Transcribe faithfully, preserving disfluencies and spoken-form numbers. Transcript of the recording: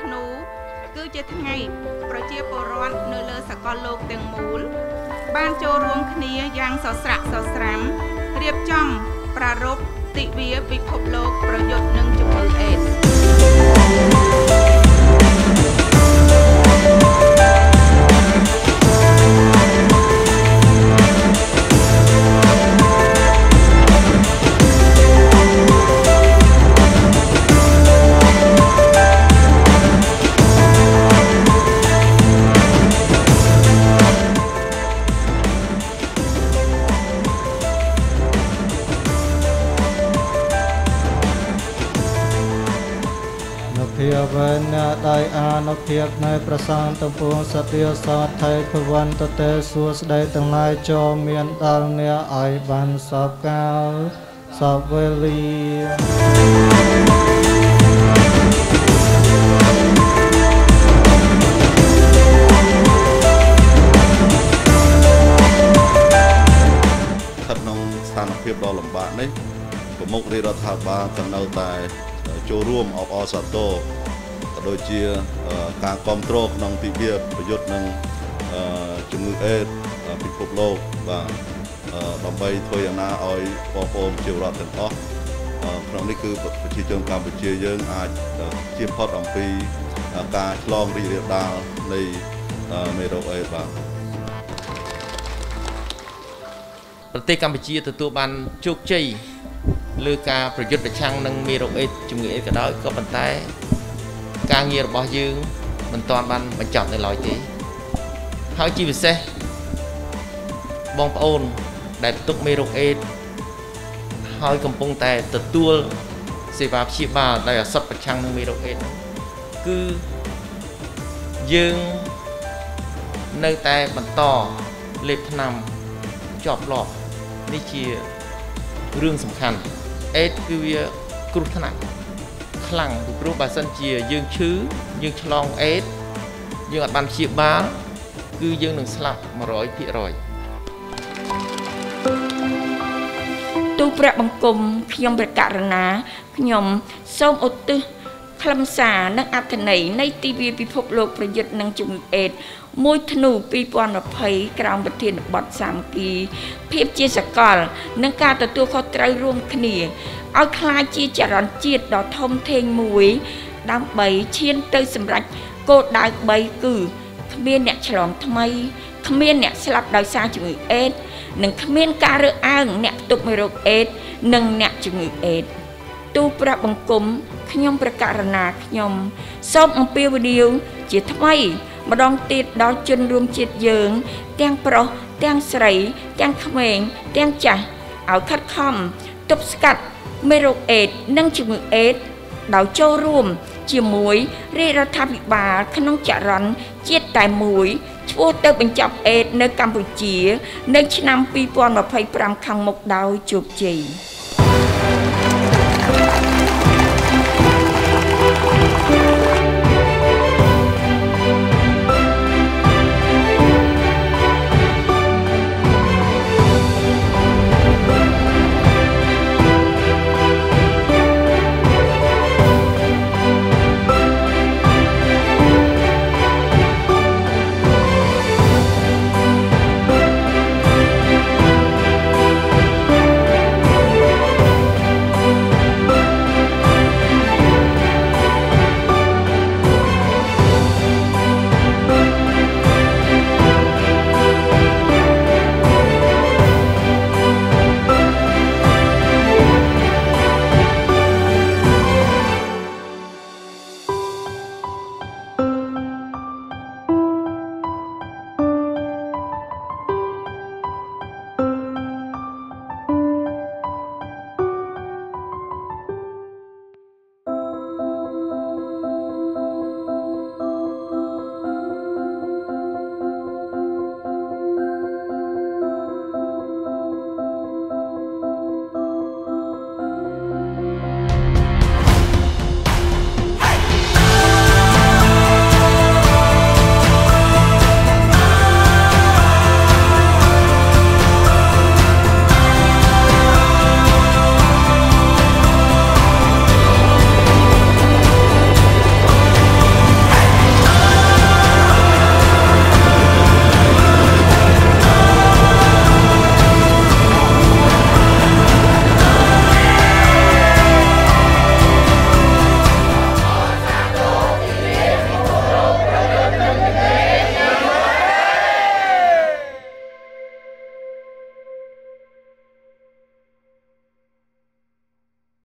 ធ្នូគឺជាថ្ងៃប្រជាពលរដ្ឋនៅលើសកលលោកទាំងមូលបានចូលរួមគ្នាយ៉ាងសស្រាក់សស្រាំរៀបចំប្រារព្ធទិវាពិភពលោកប្រយុទ្ធនឹងជំងឺអេដស៍ភាពវិញដោយអានុភាពនៃប្រសានតំពួងសត្វសត្វថៃភវន្តទេសួស្ដីទាំងឡាយចូលមានដល់អ្នកឲ្យបានសពកាលសពវេលាស្ថិតក្នុងស្ថានភាពដ៏លំបាកនេះប្រមុខរាជរដ្ឋាភិបាលក៏នៅតែចូលរួមអបអរសាទរក៏ដូចជាការគាំទ្រក្នុងទិវាប្រយុទ្ធនឹងជំងឺអេដស៍ពិភពលោកបាទដើម្បីធ្វើយ៉ាងណាឲ្យបងប្អូនប្រជាពលរដ្ឋទាំងអស់ក្នុងនេះគឺប្រជាជនកម្ពុជាយើងអាចជៀសផុតអំពីការឆ្លងរីករាលដាលនៃមេរោគអេដស៍បាទប្រទេសកម្ពុជាទទួលបានជោគជ័យលើការប្រយុទ្ធប្រឆាំងនឹងមេរោគអេដស៍ជំងឺអេដស៍ក៏ដោយក៏ប៉ុន្តែការងាររបស់យើងមិនទាន់បានបញ្ចប់នៅឡើយទេហើយជាពិសេសបងប្អូនដែលផ្ទុកមេរោគអេដស៍ហើយកំពុងតែទទួលសេវាព្យាបាលដោយឱសថប្រឆាំងនឹងមេរោគអេដស៍គឺយើងនៅតែបន្តលេបថ្នាំជាប់លាប់នេះជារឿងសំខាន់អេដស៍គឺវាគ្រោះថ្នាក់ខ្លាំងពីព្រោះបើសិនជាយើងឈឺយើងឆ្លងអេដស៍យើងអត់បានព្យាបាលគឺយើងនឹងស្លាប់ một trăm phần trăm ទូព្រះបង្គំខ្ញុំព្រះករុណាខ្ញុំសូមឧទ្ទិសខ្លឹមសារនិងអត្ថន័យនៃទិវាពិភពលោកប្រយុទ្ធនឹងជំងឺអេដស៍មួយធ្នូពីរពាន់ยี่สิบក្រោមប្រធានបទសាមគ្គីភាពជាសកលនិងការទទួលខុសត្រូវរួមគ្នាឲ្យក្លាយជាចរន្តជាតិដ៏ធំធេងមួយដើម្បីឈានទៅសម្រេចគោលដៅបីគឺគ្មានអ្នកឆ្លងថ្មីគ្មានអ្នកស្លាប់ដោយសារជំងឺអេដស៍និងគ្មានការរើសអើងអ្នកផ្ទុកមេរោគអេដស៍និងអ្នកជំងឺអេដស៍ទូព្រះបង្គំខ្ញុំព្រះករុណាខ្ញុំសូមអំពាវនាវជាថ្មីម្ដងទៀតដល់ជនរួមជាតិយើងទាំងប្រុសទាំងស្រីទាំងក្មេងទាំងចាស់ឲ្យខិតខំទប់ស្កាត់មេរោគអេដស៍និងជំងឺអេដស៍ដោយចូលរួមជាមួយរាជរដ្ឋាភិបាលក្នុងចរន្តជាតិតែមួយឆ្ពោះទៅបញ្ចប់អេដស៍នៅកម្ពុជានៅឆ្នាំពីរពាន់ยี่สิบห้าខាងមុខដោយជោគជ័យ